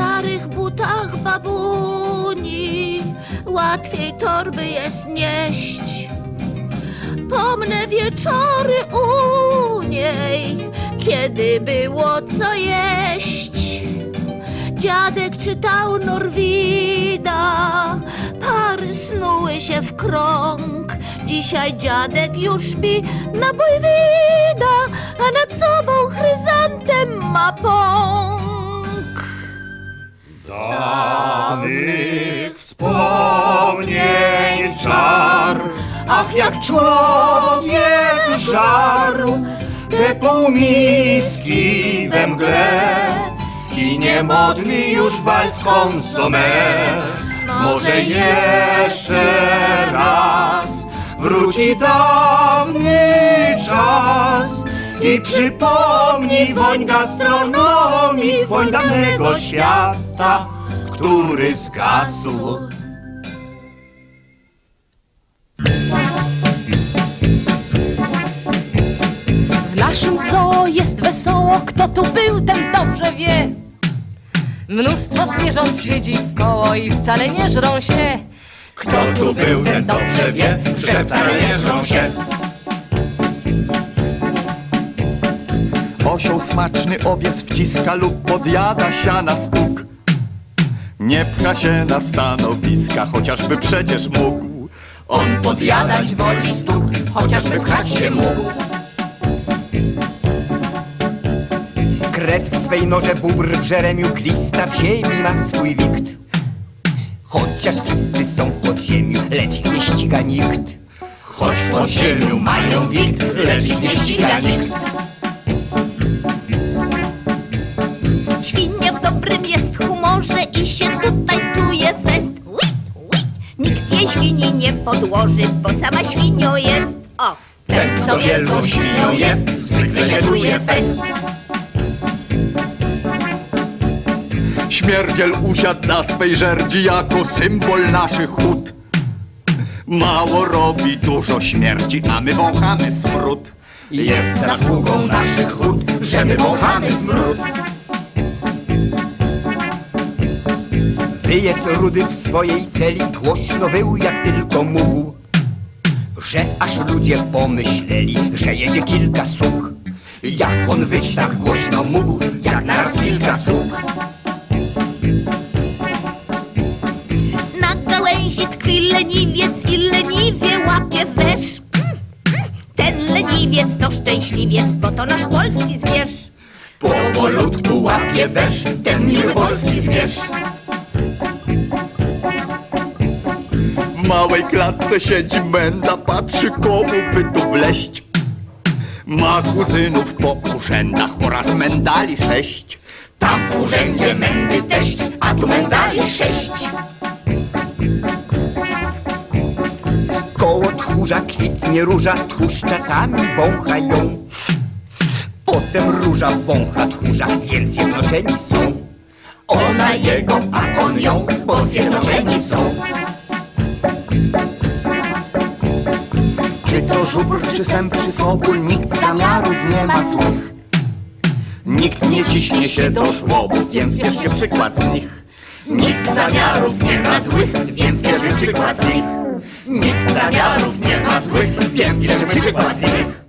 starych butach babuni łatwiej torby jest nieść. Pomnę wieczory u niej, kiedy było co jeść. Dziadek czytał Norwida, pary snuły się w krąg. Dzisiaj dziadek już śpi na bojwida, a nad sobą chryzantem ma pąk. Dawnych wspomnień czar, ach, jak człowiek żarł te półmiski we mgle i niemodny już walc consomé. Może jeszcze raz wróci dawny czas i przypomni woń gastronomii, woń dawnego świata, który zgasł. W naszym zoo jest wesoło, kto tu był, ten dobrze wie. Mnóstwo zwierząt siedzi wkoło i wcale nie żrą się. Kto tu był, ten dobrze wie, że wcale nie żrą się. Osioł smaczny owiec wciska lub podjada siana stóg. Nie pcha się na stanowiska, chociażby przecież mógł. On podjadać woli stóg, chociażby pchać się mógł. Kret w swej norze, bóbr w żeremiu, glista w ziemi ma swój wikt. Chociaż wszyscy są w podziemiu, lecz ich nie ściga nikt. Choć w podziemiu mają wikt, lecz ich nie ściga nikt. Świnia w dobrym jest humorze i się tutaj czuje fest. Nikt jej świni nie podłoży, bo sama świnią jest. O! Ten, kto wielką świnią jest, zwykle się czuje fest. Śmierdziel usiadł na swej żerdzi jako symbol naszych hut. Mało robi, dużo śmierci, a my wąchamy smród. Jest zasługą naszych hut, że my wąchamy smród. Wyjec rudy w swojej celi głośno wył jak tylko mógł, że aż ludzie pomyśleli, że jedzie kilka sług. Jak on wyć tak głośno mógł, jak naraz kilka sług. Na gałęzi tkwi leniwiec i leniwie łapie wesz. Ten leniwiec to szczęśliwiec, bo to nasz polski zwierz. Powolutku łapie wesz, ten miły polski zwierz. W małej klatce siedzi menda, patrzy komu by tu wleść. Ma kuzynów po urzędach oraz mendali 6. Tam w urzędzie mędy teść, a tu mendali 6. Koło tchórza kwitnie róża, tchórz czasami wącha ją. Potem róża wącha tchórza, więc zjednoczeni są. Ona jego, a on ją, bo zjednoczeni są. Czy to żubr, czy sęp, czy sokół, nikt zamiarów nie ma złych. Nikt nie ciśnie się do żłobów, więc bierzcie przykład z nich. Nikt zamiarów nie ma złych, więc bierzmy przykład z nich. Nikt zamiarów nie ma złych, więc bierzmy przykład z nich.